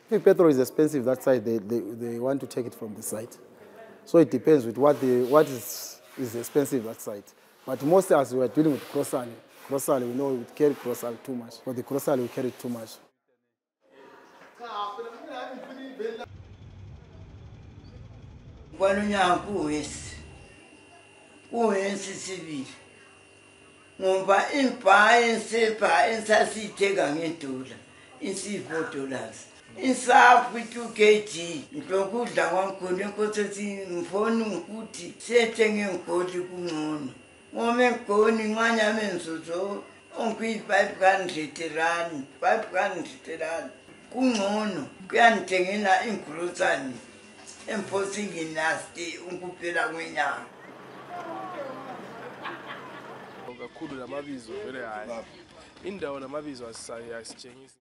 If petrol is expensive that side, they want to take it from the site. So it depends with what is expensive that side. But most as we are dealing with grocery, we know we carry grocery too much. For the grocery, we carry too much. Ngoba impa insepha ensasiyithenga ngedola $4 insaphu 2 kg lokudla kwakhona enkosi ethi ngifona ukuthi siyethenge ngigoli kungcono ngome ngoni nqanyame nzuzo onkuyi 500 rand kungcono kuyandithengela ingrosani emphosi nginasti ukuphela kwenyanga. Kakhulu lamabizo vele hayi indawo lamabizo asitshengisi